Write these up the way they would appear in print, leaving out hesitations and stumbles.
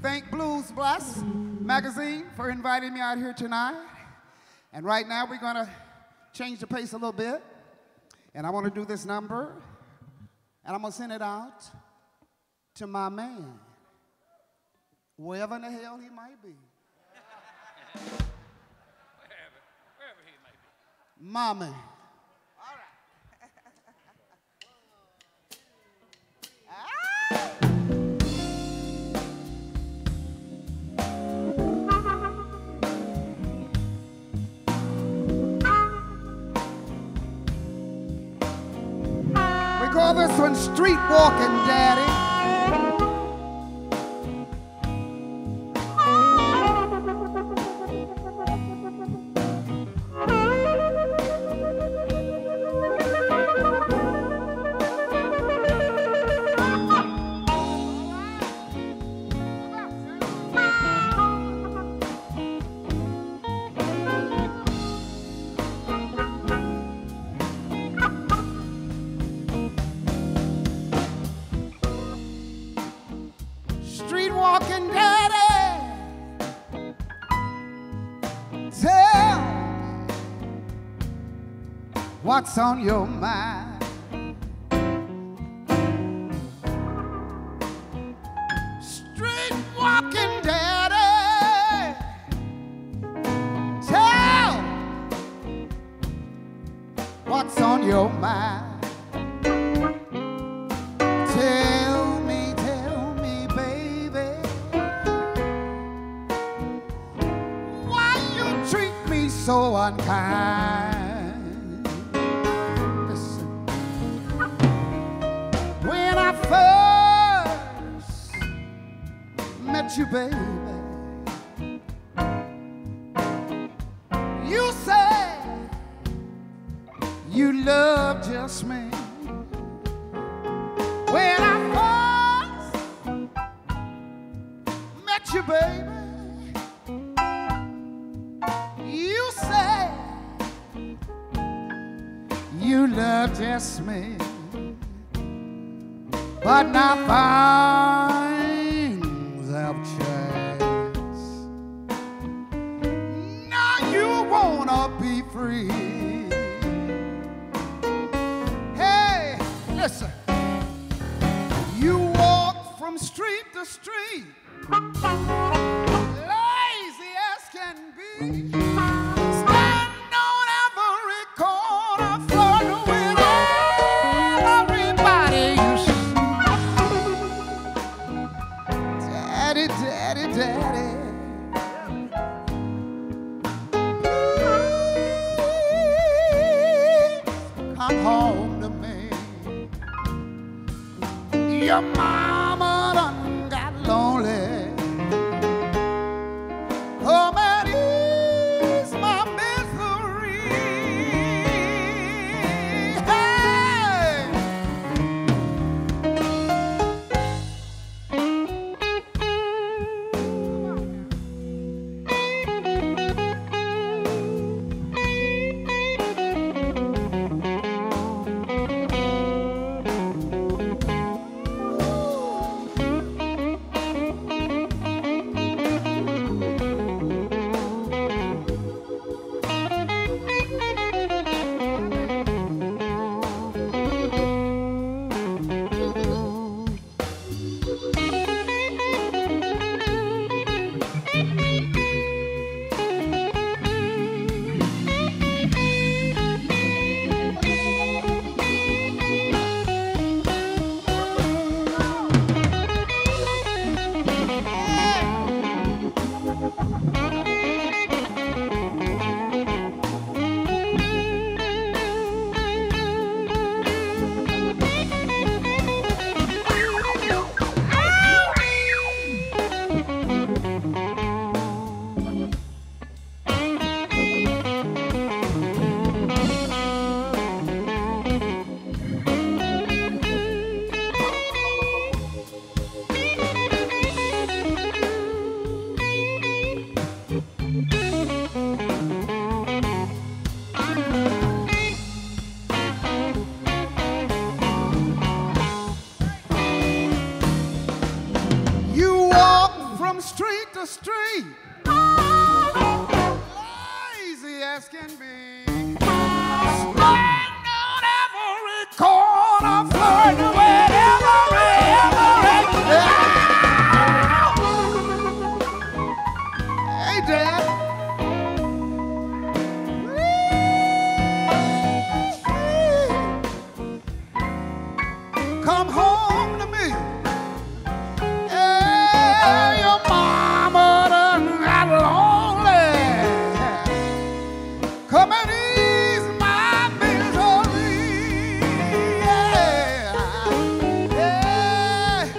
Thank Blues Blast magazine for inviting me out here tonight. And right now we're going to change the pace a little bit. And I want to do this number. And I'm going to send it out to my man, wherever in the hell he might be. Wherever he might be. My man. Call this one Street Walking, Daddy. Walking, Daddy, tell me what's on your mind. Street walking, Daddy, tell me what's on your mind. So unkind. Listen. When I first met you, baby, you said you loved just me. When I first met you, baby, you love just me, but now things have changed. Now you wanna be free. Hey, listen, you walk from street to street, lazy as can be. Daddy, please come home to me. Your mama done got lonely. Come and ease my misery. Hey. street to street, lazy as can be. Stand on every corner, flirting with every. Hey, Dad. Come home to me. Hey, your mama done got lonely. Come and ease my misery. Yeah. Yeah.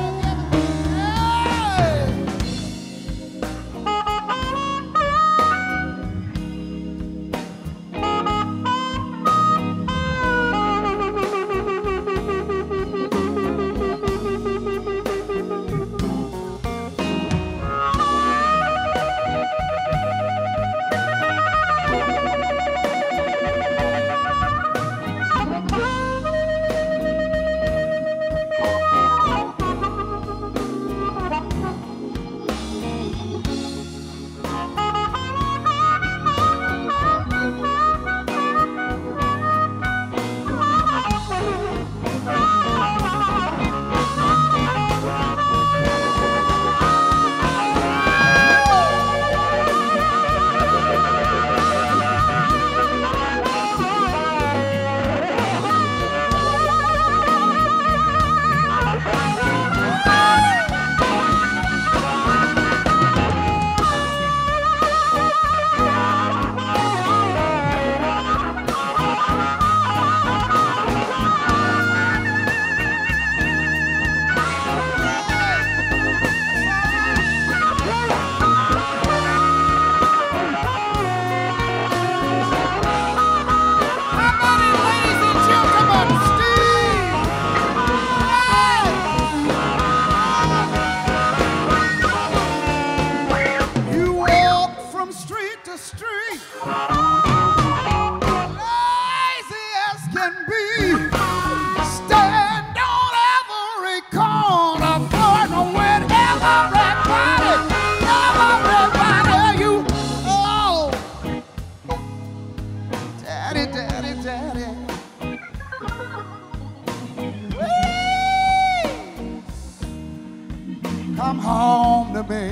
Come home to me.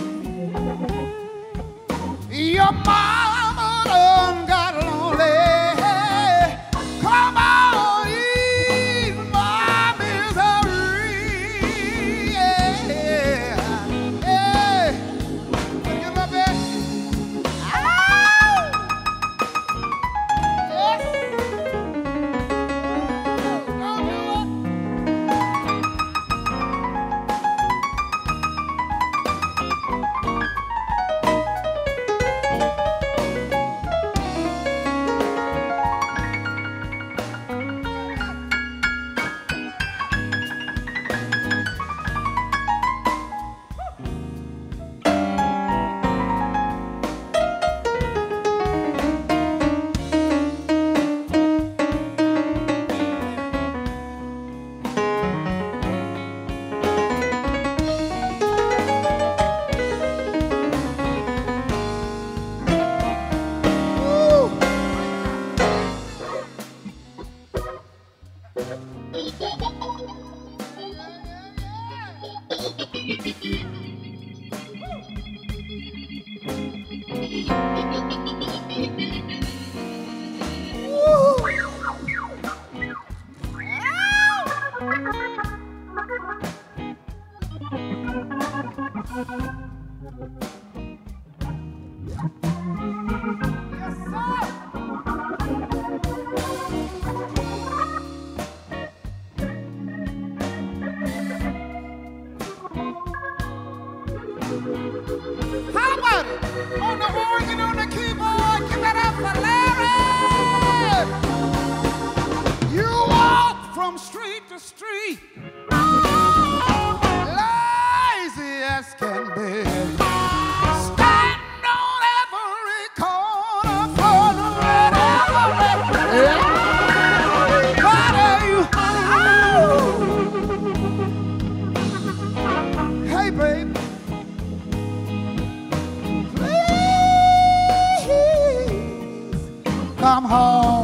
Your mama done got lonely. Come on, ease my misery. Yeah, yeah. Give up it. Ow! Yes. Don't do it. How about it? On the organ, on the keyboard, give it up for Larry! You walk from street to street, lazy as can be. Stand on every corner for the red What are you? Oh. Hey, baby. home.